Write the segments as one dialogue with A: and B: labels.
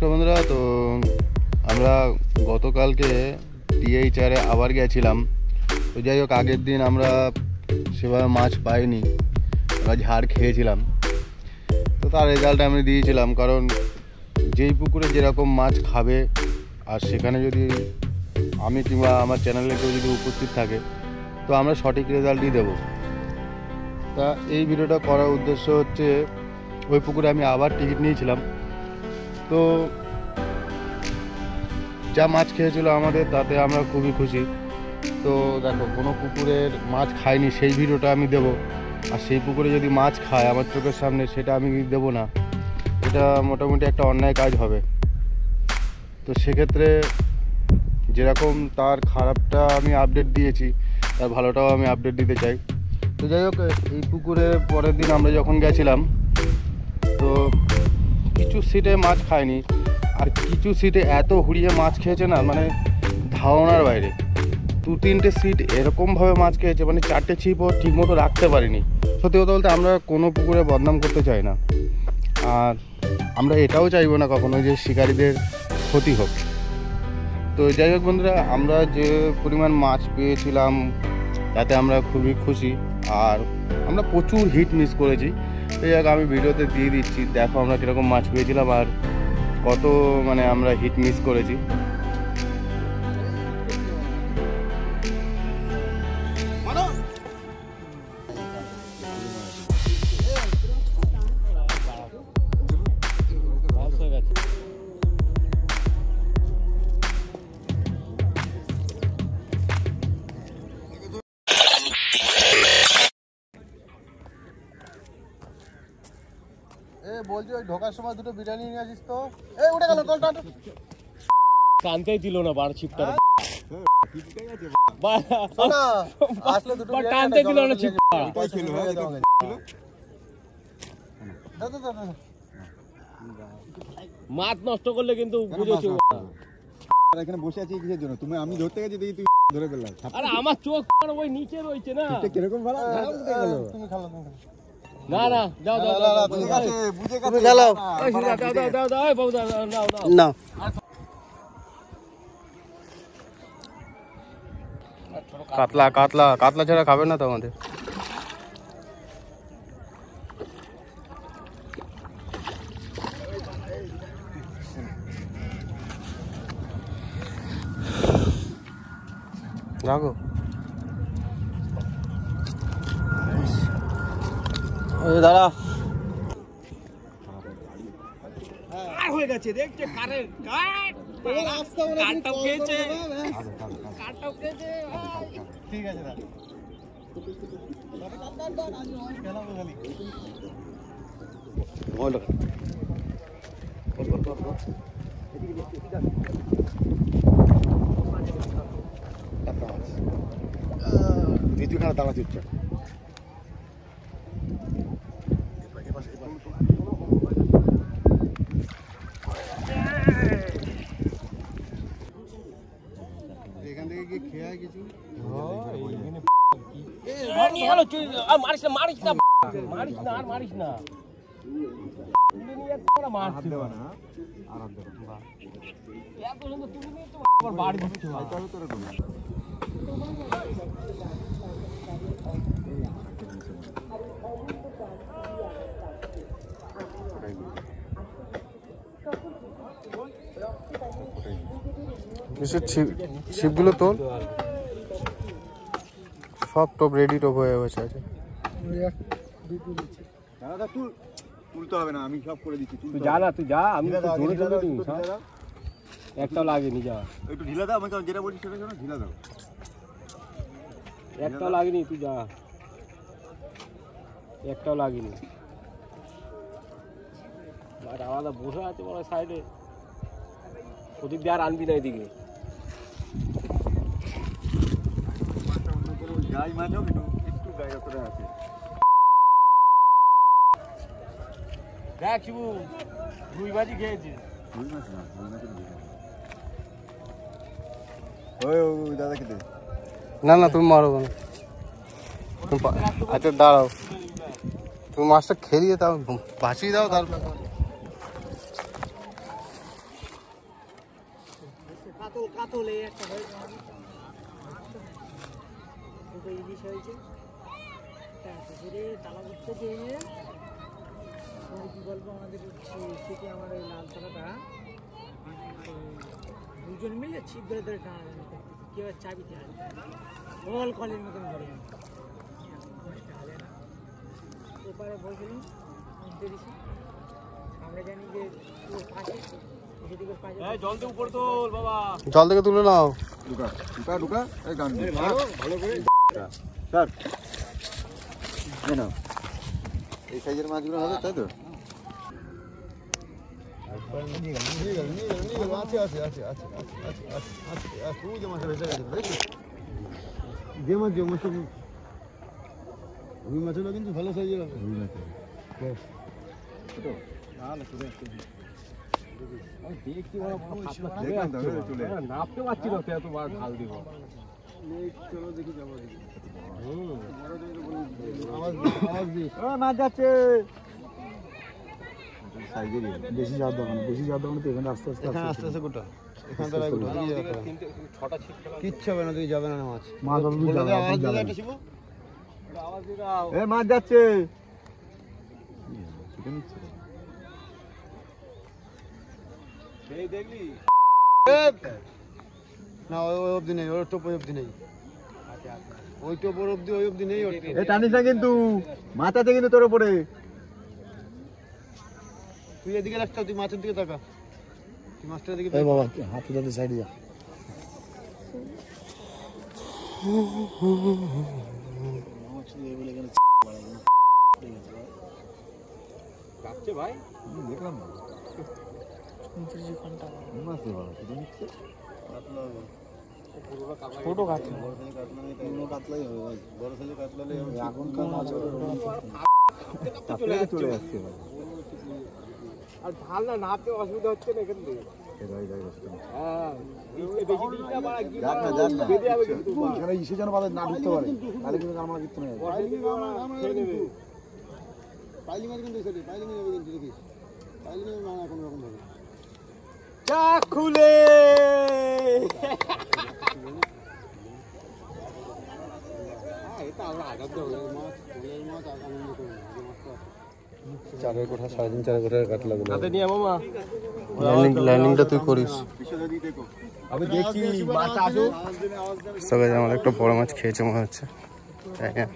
A: নমস্কার বন্ধুরা। তো আমরা গতকালকে টিএইচআরে আবার গেছিলাম। তো যাই হোক, আগের দিন আমরা সেভাবে মাছ পাইনি, আমরা ঝাড় খেয়েছিলাম। তো তার রেজাল্ট আমি দিয়েছিলাম, কারণ যেই পুকুরে যেরকম মাছ খাবে আর সেখানে যদি আমি কিংবা আমার চ্যানেলে কেউ যদি উপস্থিত থাকে তো আমরা সঠিক রেজাল্টই দেবো। তা এই ভিডিওটা করার উদ্দেশ্য হচ্ছে, ওই পুকুরে আমি আবার টিকিট নিয়েছিলাম। তো যা মাছ খেয়েছিল আমাদের, তাতে আমরা খুবই খুশি। তো দেখো, কোনো পুকুরের মাছ খায়নি সেই ভিডিওটা আমি দেব, আর সেই পুকুরে যদি মাছ খায় আমার চোখের সামনে, সেটা আমি দেব না। এটা মোটামুটি একটা অন্যায় কাজ হবে। তো সেক্ষেত্রে যেরকম তার খারাপটা আমি আপডেট দিয়েছি, তার ভালোটাও আমি আপডেট দিতে চাই। তো যাই হোক, এই পুকুরে পরের দিন আমরা যখন গেছিলাম, তো কিছু সিটে মাছ খায়নি, আর কিছু সিটে এত হুড়িয়ে মাছ খেয়েছে না, মানে ধারণার বাইরে। 2-3টে সিট এরকমভাবে মাছ খেয়েছে, মানে 4টে ছিপও ঠিকমতো রাখতে পারিনি। সত্যি কথা বলতে আমরা কোনো পুকুরে বদনাম করতে চাই না, আর আমরা এটাও চাইবো না কখনো যে শিকারীদের ক্ষতি হোক। তো যাই হোক বন্ধুরা, আমরা যে পরিমাণ মাছ পেয়েছিলাম তাতে আমরা খুবই খুশি, আর আমরা প্রচুর হিট মিস করেছি। তো যাই হোক, আমি ভিডিওতে দিয়ে দিচ্ছি, দেখো আমরা কীরকম মাছ পেয়েছিলাম আর কত মানে আমরা হিট মিস করেছি। বলছি ওই ঢোকার সময় দুটো বিরিয়ানি নিয়ে আসিস তো। এই উঠে গেল টলটা,
B: টানতেই দিল না বার ছিপটা,
A: আসলে দুটো
B: টানতে দিল না ছিপটা। মাছ নষ্ট করলে কিন্তু বুঝেছো।
C: এখানে বসে আছি কিসের জন্য? তুমি আমি ধরতে গেছি দেখি তুই ধরে ফেললাম।
B: আরে আমার চোখ ওই নিচে রয়েছে না।
C: কিরকম ভালো
A: তুমি খালো
B: না না, যাও যাও যাও,
C: ঠিক আছে বুঝে গেছে।
A: খেলো
B: দাও দাও দাও, এই বাবু দাও দাও দাও
A: না। কাতলা কাতলা কাতলা ছাড়া খাবে না তো আমাদের। রাখো দাঁড়া,
B: হয়ে গেছে দেখছে কারের কাট। কাটটাও খেয়েছে, কাটটাও খেয়েছে।
A: ঠিক আছে দাদা।
C: দ্বিতীয়খানে দাঁড়া চুপচাপ।
A: এখান থেকে গিয়ে খেয়ে কিছু
B: মারিস না মারিস না মারিস না আর মারিস না। বাড়ি দিচ্ছে
A: ছিপগুলো তোল, সব টপ রেডি টপ হয়ে গেছে। আছে
C: দাদা তুলতে হবে না, আমি সব করে দিচ্ছি।
B: তুই যা না, তুই যা, আমি জোরে জোরে দিই, একটাও লাগেনি। যা
C: একটু ঢিলা দাও, আমি যেটা বলছি সেটা শোনো, ঢিলা দাও।
B: একটাও লাগেনি, তুই যা, একটাও লাগেনি। আলাদা বসে আছে বড় সাইডে, ওদিক দিয়ে আর আনবি না এদিকে।
C: যাই মাছ হোক একটু গায়ে করে আছে।
B: দেখ শিবু, রুই ভাজি খেয়েছিস?
C: রুই মাছ না, রুই মাছের ওই দাদা খেতে।
A: না না, তুমি মারো না। আচ্ছা দাঁড়াও, তুমি মাছটা খেলিয়ে দাও, ভাসিয়ে দাও, তারপর
D: কাতল এই একটা হয়েছে দুটো ইলিশ হয়েছে পুকুরে তালা করতে গিয়ে কি বলবো আমাদের সেটি আমার ওই লালতলাটা দুজন মিলে ছিপ ধরে ধরে টানাটানি করতেছে কেউ চাবিতে আসবে বল কলের মতন ধরে এপারে বসেছিলাম আমরা জানি যে পাশে সেদিকে পাশে
B: জল দিয়ে উপর তোল বাবা
A: জল থেকে তুলে নাও।
C: ঢুকা ঢুকা ঢুকা এই গান
B: ভালো করে
C: স্যার না এই সাইজের মাছগুলো হবে তাই তো আছে আছে আছে আছে আছে আছে আছে ওই যে মাছ ভেসে গেছে দেখি যে মাছ রুই মাছগুলো কিন্তু ভালো সাইজের হবে রুই মাছ ছোট
B: দেখছি নাপতে পারছি না এত বার ঢাল দিব
C: চলো দেখি যাবো দেখি
D: মাছ যাচ্ছে
C: বেশি যাওয়ার দোকানে তো এখানে আস্তে আস্তে
A: আস্তে আস্তে গোটা এখান থেকে গোটা
B: ছটা ছিপ
A: কিচ্ছু হবে না, তুই যাবে না মাছ
C: মাছ
A: আওয়াজ দিলে একটা শিবু
B: আওয়াজ দিয়ে দাও
C: এ মাছ যাচ্ছে
B: এই দেখলি
A: না ওই অবধি নেই, ওর টোপ ওই অবধি নেই, ওই টোপ ওর অবধি ওই অবধি নেই।
C: এ টানিস না কিন্তু মাছ আছে কিন্তু তোর উপরে
A: তুই এদিকে রাখতে, তুই মাছের দিকে তাকা, তুই মাছটার দিকে
C: বাবা হাতে যাতে সাইডে যা
B: কাটছে ভাই
C: দেখলাম না
D: ছোটো কাটছে
C: এখনকার মাছ চলে যাচ্ছে
B: আর ঢাল না নাপতে অসুবিধা হচ্ছে না এখান থেকে হ্যাঁ বেশি দিকটা বাড়া কি বেঁধে যাবে কিন্তু
C: এখানে ইসে যেন বাদে না ঢুকতে পারে তাহলে কিন্তু আমরা কিচ্ছু নেই
A: পাইলি মাছ কিন্তু পাইলি যাবে কিন্তু দেখিস, পাইলি না কোনো রকম ভাবে
B: চা খুলে এটা আমরা আঘাত দেবো
A: মাছ আনন্দ করবো। চারের কোঠা 3.5 4 কোঠা কাট লাগলো,
B: হাতে নিয়ে মামা
A: লাইনিংটা তুই করিস।
C: আমি দেখছি মাছ আসো
A: সবাই আমার একটা বড় মাছ খেয়েছে মনে হচ্ছে, তাই না?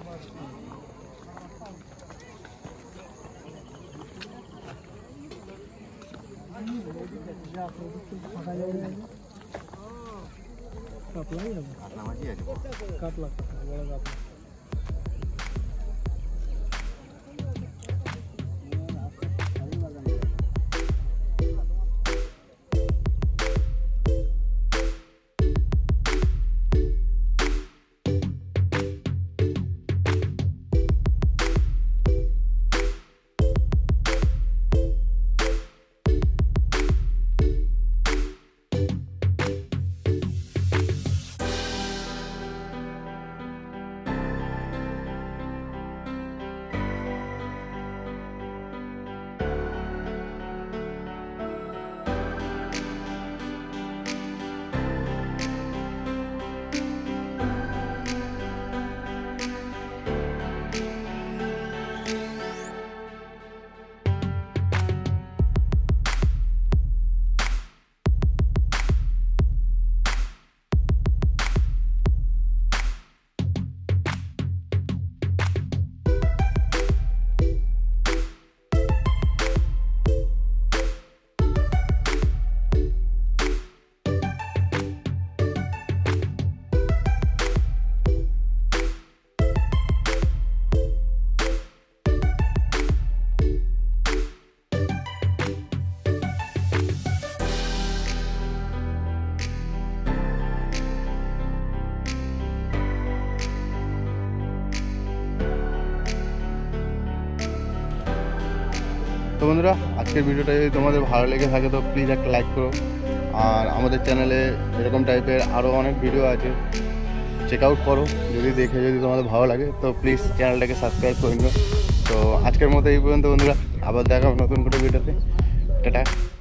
D: কাতলা বড় কাতলা
A: তো বন্ধুরা, আজকের ভিডিওটা যদি তোমাদের ভালো লেগে থাকে তো প্লিজ একটা লাইক করো, আর আমাদের চ্যানেলে এরকম টাইপের আরও অনেক ভিডিও আছে, চেক আউট করো। যদি তোমাদের ভালো লাগে তো প্লিজ চ্যানেলটাকে সাবস্ক্রাইব করে নিও। তো আজকের মতো এই পর্যন্ত বন্ধুরা, আবার দেখা হবে নতুন কোনো ভিডিওতে। টাটা।